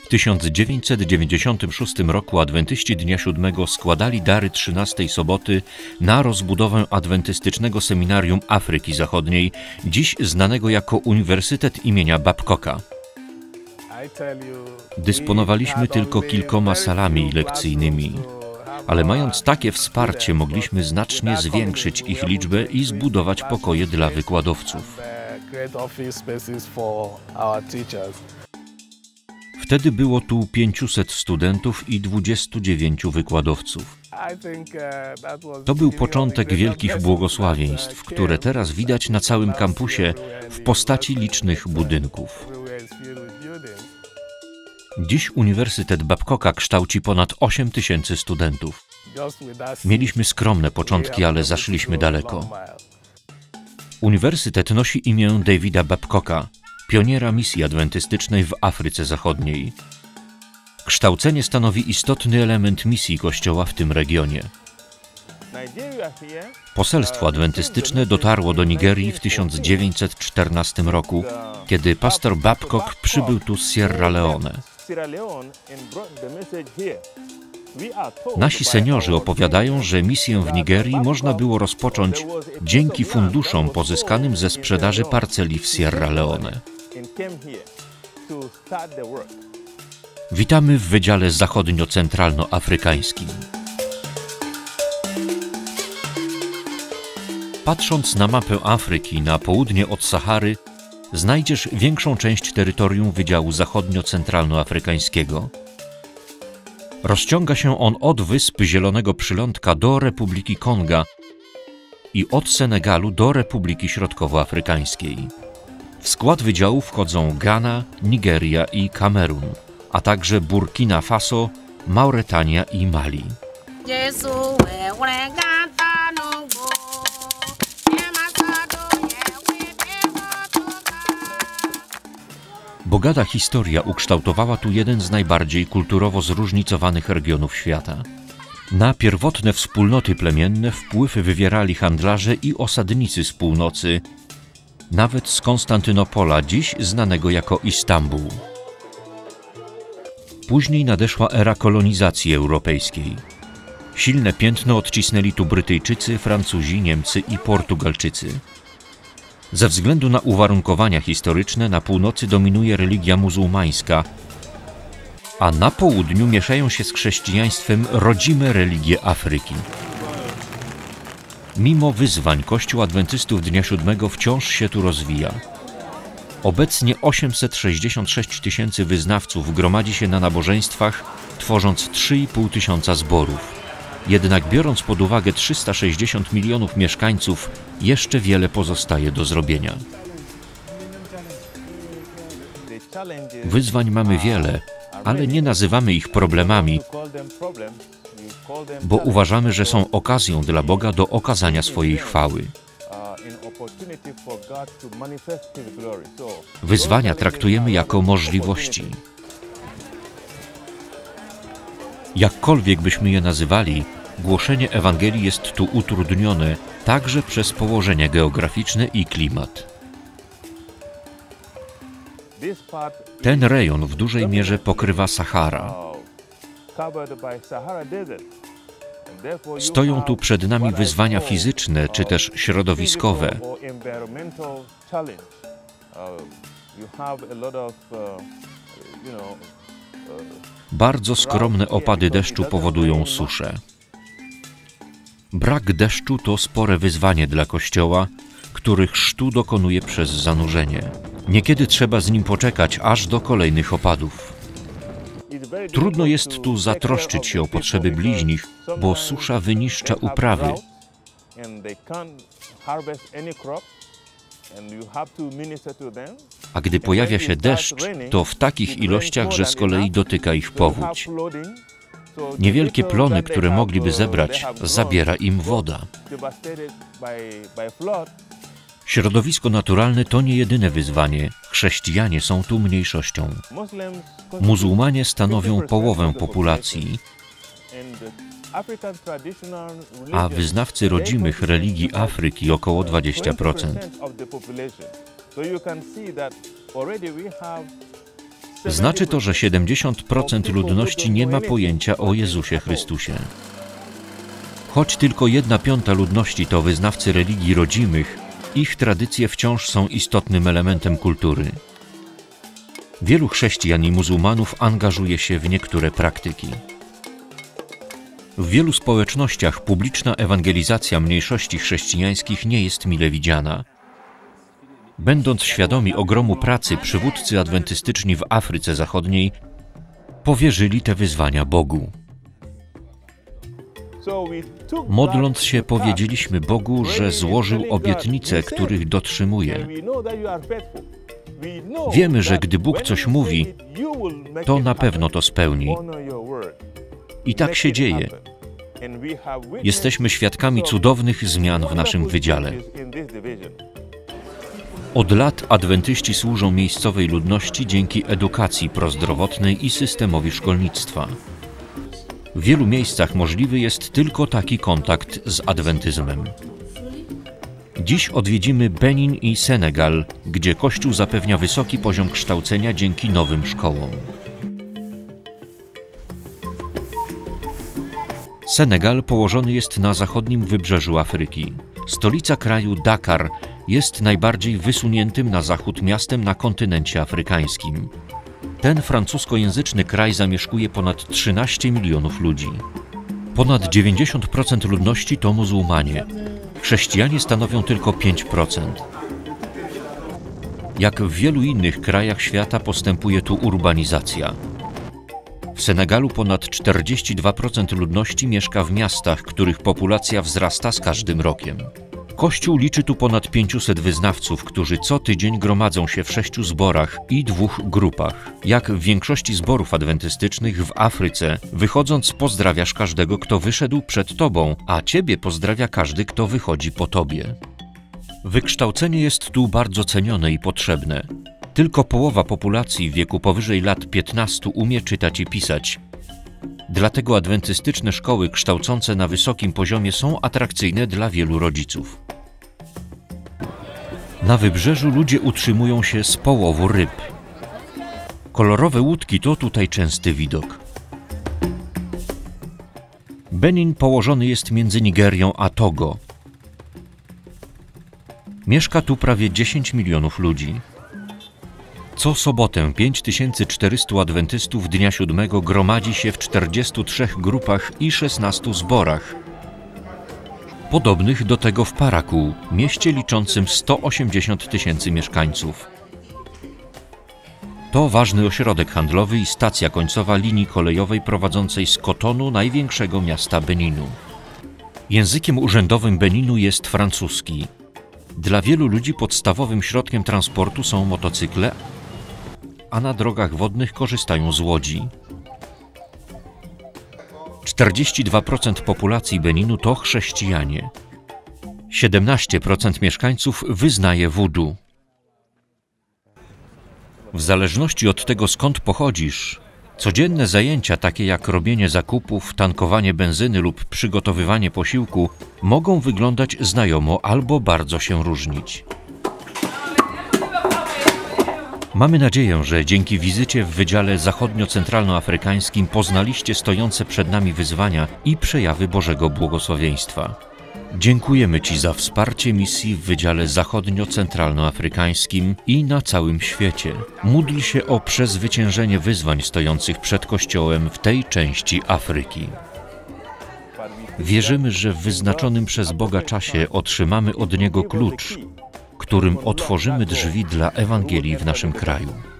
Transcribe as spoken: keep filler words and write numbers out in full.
W tysiąc dziewięćset dziewięćdziesiątym szóstym roku adwentyści Dnia Siódmego składali dary trzynastej soboty na rozbudowę adwentystycznego seminarium Afryki Zachodniej, dziś znanego jako Uniwersytet imienia Babcocka. Dysponowaliśmy tylko kilkoma salami lekcyjnymi, ale mając takie wsparcie mogliśmy znacznie zwiększyć ich liczbę i zbudować pokoje dla wykładowców. Wtedy było tu pięciuset studentów i dwudziestu dziewięciu wykładowców. To był początek wielkich błogosławieństw, które teraz widać na całym kampusie w postaci licznych budynków. Dziś Uniwersytet Babcocka kształci ponad osiem tysięcy studentów. Mieliśmy skromne początki, ale zaszliśmy daleko. Uniwersytet nosi imię Davida Babcocka, pioniera misji adwentystycznej w Afryce Zachodniej. Kształcenie stanowi istotny element misji Kościoła w tym regionie. Poselstwo adwentystyczne dotarło do Nigerii w tysiąc dziewięćset czternastym roku, kiedy pastor Babcock przybył tu z Sierra Leone. Nasi seniorzy opowiadają, że misję w Nigerii można było rozpocząć dzięki funduszom pozyskanym ze sprzedaży parceli w Sierra Leone. Witamy w Wydziale Zachodnio-Centralnoafrykańskim. Patrząc na mapę Afryki na południe od Sahary, znajdziesz większą część terytorium Wydziału Zachodnio-Centralnoafrykańskiego. Rozciąga się on od wysp Zielonego Przylądka do Republiki Konga i od Senegalu do Republiki Środkowoafrykańskiej. W skład wydziału wchodzą Gana, Nigeria i Kamerun, a także Burkina Faso, Mauretania i Mali. Bogata historia ukształtowała tu jeden z najbardziej kulturowo zróżnicowanych regionów świata. Na pierwotne wspólnoty plemienne wpływ wywierali handlarze i osadnicy z północy, nawet z Konstantynopola, dziś znanego jako Istambuł. Później nadeszła era kolonizacji europejskiej. Silne piętno odcisnęli tu Brytyjczycy, Francuzi, Niemcy i Portugalczycy. Ze względu na uwarunkowania historyczne na północy dominuje religia muzułmańska, a na południu mieszają się z chrześcijaństwem rodzime religie Afryki. Mimo wyzwań Kościół Adwentystów Dnia Siódmego wciąż się tu rozwija. Obecnie osiemset sześćdziesiąt sześć tysięcy wyznawców gromadzi się na nabożeństwach, tworząc trzy i pół tysiąca zborów. Jednak biorąc pod uwagę trzysta sześćdziesiąt milionów mieszkańców, jeszcze wiele pozostaje do zrobienia. Wyzwań mamy wiele, ale nie nazywamy ich problemami, bo uważamy, że są okazją dla Boga do okazania swojej chwały. Wyzwania traktujemy jako możliwości. Jakkolwiek byśmy je nazywali, głoszenie Ewangelii jest tu utrudnione także przez położenie geograficzne i klimat. Ten rejon w dużej mierze pokrywa Sahara. Stoją tu przed nami wyzwania fizyczne czy też środowiskowe. Bardzo skromne opady deszczu powodują suszę. Brak deszczu to spore wyzwanie dla Kościoła, który chrztu dokonuje przez zanurzenie. Niekiedy trzeba z nim poczekać aż do kolejnych opadów. Trudno jest tu zatroszczyć się o potrzeby bliźnich, bo susza wyniszcza uprawy. A gdy pojawia się deszcz, to w takich ilościach, że z kolei dotyka ich powódź. Niewielkie plony, które mogliby zebrać, zabiera im woda. Środowisko naturalne to nie jedyne wyzwanie. Chrześcijanie są tu mniejszością. Muzułmanie stanowią połowę populacji, a wyznawcy rodzimych religii Afryki około dwadzieścia procent. Znaczy to, że siedemdziesiąt procent ludności nie ma pojęcia o Jezusie Chrystusie. Choć tylko jedna piąta ludności to wyznawcy religii rodzimych, ich tradycje wciąż są istotnym elementem kultury. Wielu chrześcijan i muzułmanów angażuje się w niektóre praktyki. W wielu społecznościach publiczna ewangelizacja mniejszości chrześcijańskich nie jest mile widziana. Będąc świadomi ogromu pracy, przywódcy adwentystyczni w Afryce Zachodniej powierzyli te wyzwania Bogu. Modląc się, powiedzieliśmy Bogu, że złożył obietnice, których dotrzymuje. Wiemy, że gdy Bóg coś mówi, to na pewno to spełni. I tak się dzieje. Jesteśmy świadkami cudownych zmian w naszym wydziale. Od lat adwentyści służą miejscowej ludności dzięki edukacji prozdrowotnej i systemowi szkolnictwa. W wielu miejscach możliwy jest tylko taki kontakt z adwentyzmem. Dziś odwiedzimy Benin i Senegal, gdzie Kościół zapewnia wysoki poziom kształcenia dzięki nowym szkołom. Senegal położony jest na zachodnim wybrzeżu Afryki. Stolica kraju, Dakar, jest najbardziej wysuniętym na zachód miastem na kontynencie afrykańskim. Ten francuskojęzyczny kraj zamieszkuje ponad trzynaście milionów ludzi. Ponad dziewięćdziesiąt procent ludności to muzułmanie. Chrześcijanie stanowią tylko pięć procent. Jak w wielu innych krajach świata postępuje tu urbanizacja. W Senegalu ponad czterdzieści dwa procent ludności mieszka w miastach, których populacja wzrasta z każdym rokiem. Kościół liczy tu ponad pięciuset wyznawców, którzy co tydzień gromadzą się w sześciu zborach i dwóch grupach. Jak w większości zborów adwentystycznych w Afryce, wychodząc pozdrawiasz każdego, kto wyszedł przed tobą, a ciebie pozdrawia każdy, kto wychodzi po tobie. Wykształcenie jest tu bardzo cenione i potrzebne. Tylko połowa populacji w wieku powyżej lat piętnastu umie czytać i pisać. Dlatego adwentystyczne szkoły kształcące na wysokim poziomie są atrakcyjne dla wielu rodziców. Na wybrzeżu ludzie utrzymują się z połowu ryb. Kolorowe łódki to tutaj częsty widok. Benin położony jest między Nigerią a Togo. Mieszka tu prawie dziesięć milionów ludzi. Co sobotę pięć tysięcy czterystu adwentystów dnia siódmego gromadzi się w czterdziestu trzech grupach i szesnastu zborach. Podobnych do tego w Parakou, mieście liczącym sto osiemdziesiąt tysięcy mieszkańców. To ważny ośrodek handlowy i stacja końcowa linii kolejowej prowadzącej z Kotonu, największego miasta Beninu. Językiem urzędowym Beninu jest francuski. Dla wielu ludzi podstawowym środkiem transportu są motocykle, a na drogach wodnych korzystają z łodzi. czterdzieści dwa procent populacji Beninu to chrześcijanie. siedemnaście procent mieszkańców wyznaje wudu. W zależności od tego, skąd pochodzisz, codzienne zajęcia takie jak robienie zakupów, tankowanie benzyny lub przygotowywanie posiłku mogą wyglądać znajomo albo bardzo się różnić. Mamy nadzieję, że dzięki wizycie w Wydziale Zachodnio-Centralnoafrykańskim poznaliście stojące przed nami wyzwania i przejawy Bożego błogosławieństwa. Dziękujemy Ci za wsparcie misji w Wydziale Zachodnio-Centralnoafrykańskim i na całym świecie. Módl się o przezwyciężenie wyzwań stojących przed Kościołem w tej części Afryki. Wierzymy, że w wyznaczonym przez Boga czasie otrzymamy od Niego klucz, którym otworzymy drzwi dla Ewangelii w naszym kraju.